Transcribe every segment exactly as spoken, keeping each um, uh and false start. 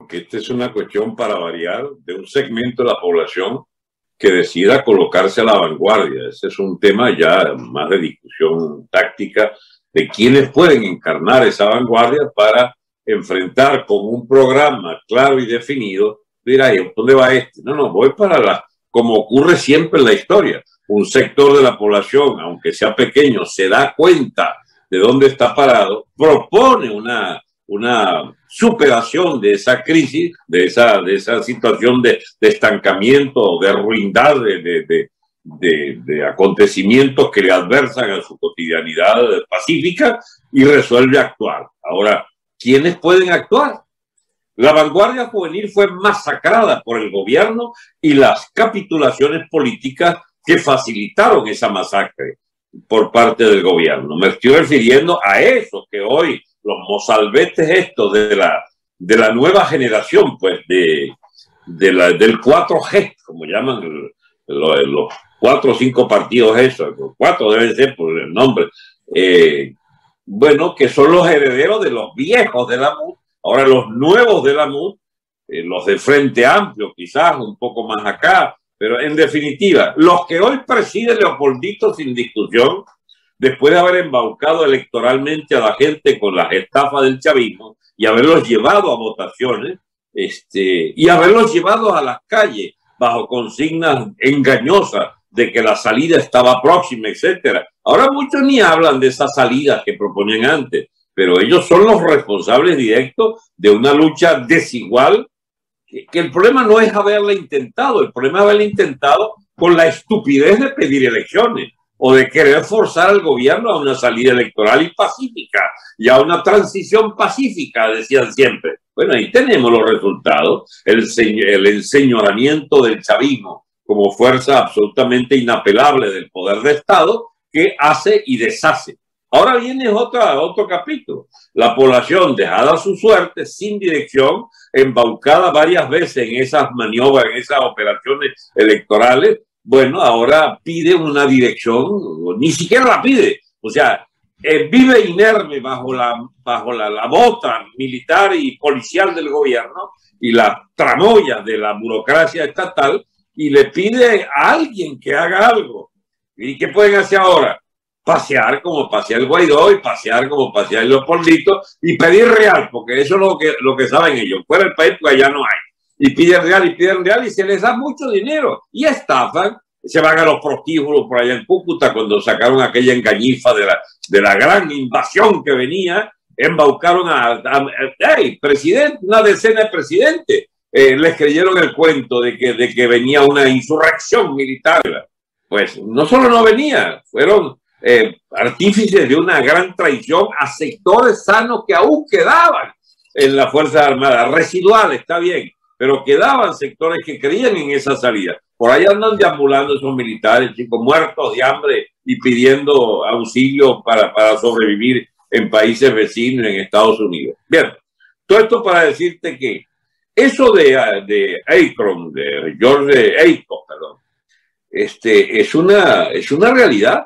porque esta es una cuestión para variar de un segmento de la población que decida colocarse a la vanguardia. Ese es un tema ya más de discusión táctica de quiénes pueden encarnar esa vanguardia para enfrentar con un programa claro y definido. Dirá, ¿dónde va este? No, no, voy para la, como ocurre siempre en la historia. Un sector de la población, aunque sea pequeño, se da cuenta de dónde está parado, propone una, una superación de esa crisis, de esa, de esa situación de, de estancamiento, de ruindad, de, de, de, de, de acontecimientos que le adversan a su cotidianidad pacífica y resuelve actuar. Ahora, ¿quiénes pueden actuar? La vanguardia juvenil fue masacrada por el gobierno y las capitulaciones políticas que facilitaron esa masacre por parte del gobierno. Me estoy refiriendo a esos que hoy, los mozalbetes estos de la, de la nueva generación, pues de, de la, del cuatro G, como llaman el, los, los cuatro o cinco partidos esos, los cuatro deben ser por el nombre, eh, bueno, que son los herederos de los viejos de la M U D, ahora los nuevos de la M U D, eh, los de Frente Amplio quizás, un poco más acá, pero en definitiva, los que hoy preside Leopoldito sin discusión, después de haber embaucado electoralmente a la gente con las estafas del chavismo y haberlos llevado a votaciones, este, y haberlos llevado a las calles bajo consignas engañosas de que la salida estaba próxima, etcétera. Ahora muchos ni hablan de esas salidas que proponían antes, pero ellos son los responsables directos de una lucha desigual, que, que el problema no es haberla intentado, el problema es haberla intentado con la estupidez de pedir elecciones o de querer forzar al gobierno a una salida electoral y pacífica y a una transición pacífica, decían siempre. Bueno, ahí tenemos los resultados, el, el enseñoramiento del chavismo como fuerza absolutamente inapelable del poder de Estado que hace y deshace. Ahora viene otra, otro capítulo. La población dejada a su suerte, sin dirección, embaucada varias veces en esas maniobras, en esas operaciones electorales, bueno, ahora pide una dirección, ni siquiera la pide. O sea, eh, vive inerme bajo, la, bajo la, la bota militar y policial del gobierno y las tramoyas de la burocracia estatal y le pide a alguien que haga algo. ¿Y qué pueden hacer ahora? Pasear como pasea el Guaidó y pasear como pasea el Leopoldito y pedir real, porque eso es lo que, lo que saben ellos. Fuera del país, pues allá no hay. Y piden real y piden real y se les da mucho dinero y estafan. Se van a los prostíbulos por allá en Cúcuta cuando sacaron aquella engañifa de la, de la gran invasión que venía, embaucaron a, a, a hey, presidente, una decena de presidentes. Eh, les creyeron el cuento de que, de que venía una insurrección militar. Pues no solo no venía, fueron eh, artífices de una gran traición a sectores sanos que aún quedaban en las Fuerzas Armadas, residuales, está bien, pero quedaban sectores que creían en esa salida. Por ahí andan deambulando esos militares, chicos, muertos de hambre y pidiendo auxilio para, para sobrevivir en países vecinos, en Estados Unidos. Bien, todo esto para decirte que eso de, de Akron, de George Akron, perdón, este, es, una, es una realidad,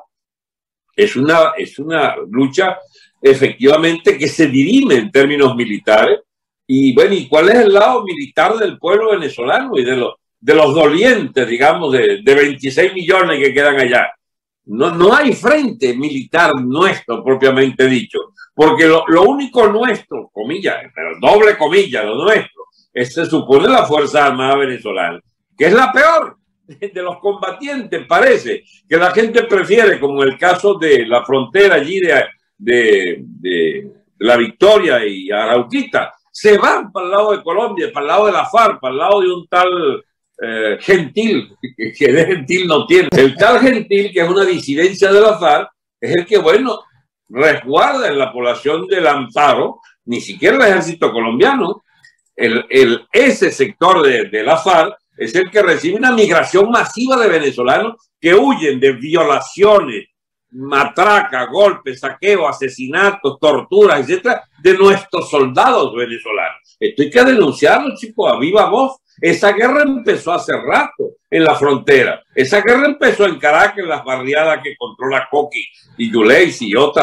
es una, es una lucha efectivamente que se dirime en términos militares. Y bueno, ¿y cuál es el lado militar del pueblo venezolano y de los, de los dolientes, digamos, de, de veintiséis millones que quedan allá? No, no hay frente militar nuestro, propiamente dicho, porque lo, lo único nuestro, comillas, pero doble comillas, lo nuestro, es, se supone la Fuerza Armada Venezolana, que es la peor de los combatientes. Parece que la gente prefiere, como en el caso de la frontera allí de, de, de La Victoria y Arauquita, se van para el lado de Colombia, para el lado de la FARC, para el lado de un tal eh, Gentil, que, que de Gentil no tiene. El tal Gentil, que es una disidencia de la FARC, es el que, bueno, resguarda en la población del Amparo, ni siquiera el ejército colombiano, el, el, ese sector de, de la FARC es el que recibe una migración masiva de venezolanos que huyen de violaciones, matraca, golpes, saqueo, asesinatos, torturas, etcétera, de nuestros soldados venezolanos. Esto hay que denunciarlo, chicos, a viva voz. Esa guerra empezó hace rato en la frontera. Esa guerra empezó en Caracas, en las barriadas que controla Coqui y Yuley y otras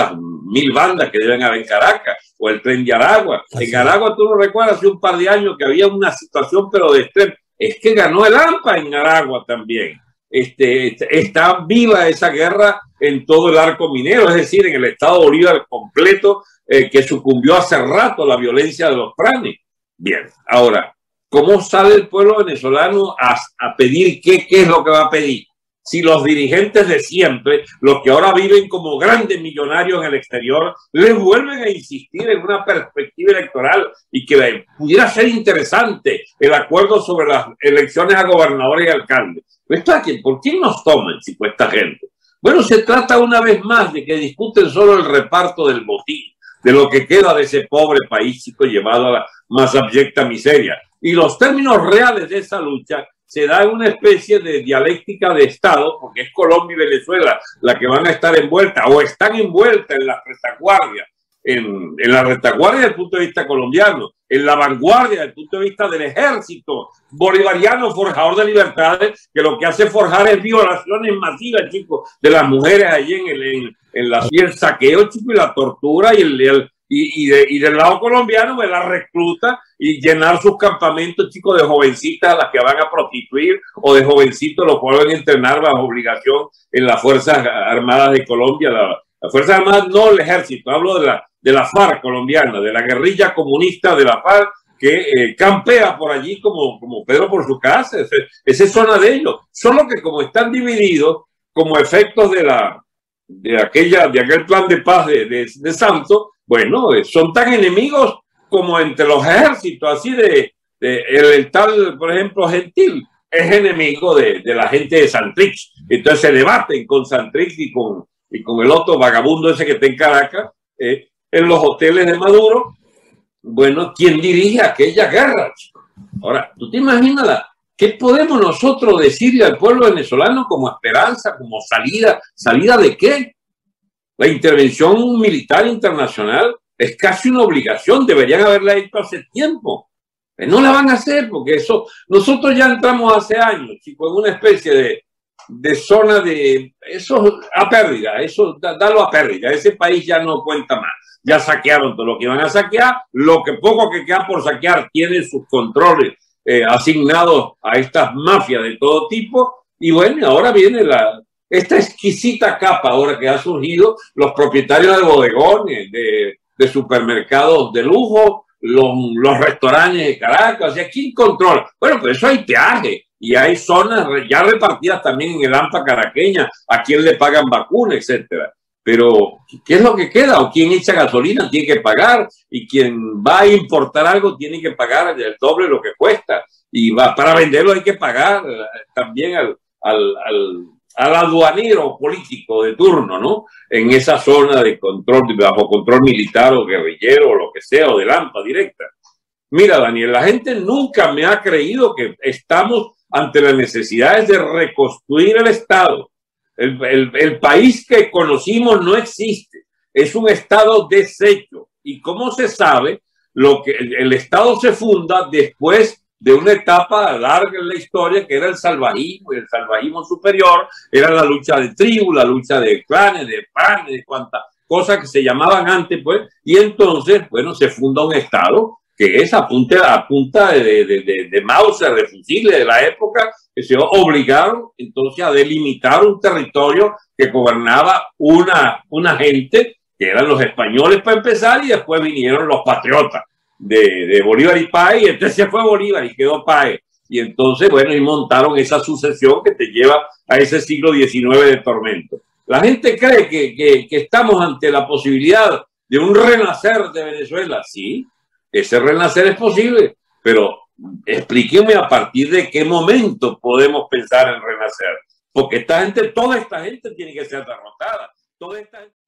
mil bandas que deben haber en Caracas, o el tren de Aragua. Así en Aragua, tú no recuerdas hace un par de años que había una situación, pero de extremo. Es que ganó el AMPA en Aragua también. Este, está viva esa guerra en todo el arco minero, es decir, en el estado Bolívar completo, eh, que sucumbió hace rato a la violencia de los pranes. Bien, ahora, ¿cómo sale el pueblo venezolano a, a pedir qué, qué es lo que va a pedir? Si los dirigentes de siempre, los que ahora viven como grandes millonarios en el exterior, les vuelven a insistir en una perspectiva electoral y que pudiera ser interesante el acuerdo sobre las elecciones a gobernadores y alcaldes. ¿Por quién nos toman si fue esta gente? Bueno, se trata una vez más de que discuten solo el reparto del botín, de lo que queda de ese pobre país chico llevado a la más abyecta miseria. Y los términos reales de esa lucha se da una especie de dialéctica de Estado, porque es Colombia y Venezuela la que van a estar envueltas o están envueltas en la retaguardia, en, en la retaguardia desde el punto de vista colombiano, en la vanguardia desde el punto de vista del ejército bolivariano forjador de libertades, que lo que hace forjar es violaciones masivas, chicos, de las mujeres allí en el, en, en la, y el saqueo, chicos, y la tortura y el, el Y, y, de, y del lado colombiano me la recluta y llenar sus campamentos, chicos, de jovencitas a las que van a prostituir o de jovencitos los cuales van a entrenar bajo obligación en las Fuerzas Armadas de Colombia. La, las Fuerzas Armadas, no el ejército, hablo de la, de la FARC colombiana, de la guerrilla comunista de la FARC que eh, campea por allí como, como Pedro por su casa. Esa es zona de ellos. Solo que como están divididos como efectos de, la, de, aquella, de aquel plan de paz de, de, de Santos, bueno, son tan enemigos como entre los ejércitos, así de, de el, el tal, por ejemplo, Gentil es enemigo de, de la gente de Santrich. Entonces se debaten con Santrich y con, y con el otro vagabundo ese que está en Caracas, eh, en los hoteles de Maduro. Bueno, ¿quién dirige aquella guerra? Ahora, ¿tú te imaginas la, qué podemos nosotros decirle al pueblo venezolano como esperanza, como salida? ¿Salida de qué? La intervención militar internacional es casi una obligación, deberían haberla hecho hace tiempo. No la van a hacer porque eso, nosotros ya entramos hace años, chicos, en una especie de, de zona de, eso a pérdida, eso dalo a pérdida, ese país ya no cuenta más. Ya saquearon todo lo que iban a saquear, lo que poco que queda por saquear tienen sus controles eh, asignados a estas mafias de todo tipo, y bueno, ahora viene la... esta exquisita capa ahora que ha surgido, los propietarios de bodegones, de, de supermercados de lujo, los, los restaurantes de Caracas, ¿y quién controla? Bueno, pues eso hay peaje y hay zonas ya repartidas también en el AMPA caraqueña, a quién le pagan vacunas, etcétera. Pero, ¿qué es lo que queda? ¿O quién echa gasolina? Tiene que pagar, y quien va a importar algo tiene que pagar el doble de lo que cuesta, y va, para venderlo hay que pagar también al... al, al al aduanero político de turno, ¿no? En esa zona de control, bajo control militar o guerrillero o lo que sea, o de AMPA directa. Mira, Daniel, la gente nunca me ha creído que estamos ante las necesidades de reconstruir el Estado. El, el, el país que conocimos no existe. Es un Estado deshecho. ¿Y cómo se sabe? Lo que el, el Estado se funda después de una etapa larga en la historia que era el salvajismo, y el salvajismo superior era la lucha de tribu, la lucha de clanes, de panes, de cuantas cosas que se llamaban antes, pues, y entonces, bueno, se funda un Estado que es a punta, a punta de, de, de, de Mauser, de fusiles de la época, que se obligaron entonces a delimitar un territorio que gobernaba una, una gente, que eran los españoles para empezar, y después vinieron los patriotas. De, de Bolívar y Páez, y entonces se fue Bolívar y quedó Páez. Y entonces, bueno, y montaron esa sucesión que te lleva a ese siglo diecinueve de tormento. La gente cree que, que, que estamos ante la posibilidad de un renacer de Venezuela. Sí, ese renacer es posible, pero explíqueme a partir de qué momento podemos pensar en renacer. Porque esta gente, toda esta gente tiene que ser derrotada. Toda esta gente...